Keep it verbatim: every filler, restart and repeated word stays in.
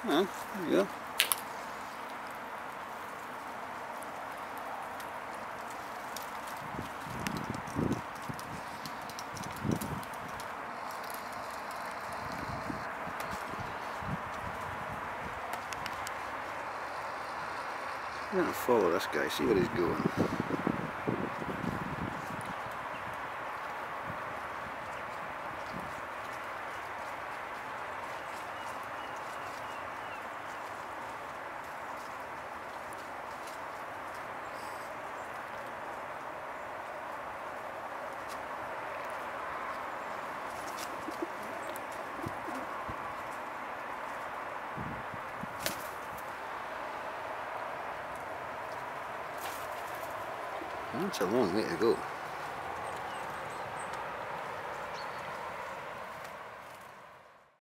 Oh, there you go. I'm going to follow this guy, see where he's going. That's a long way to go.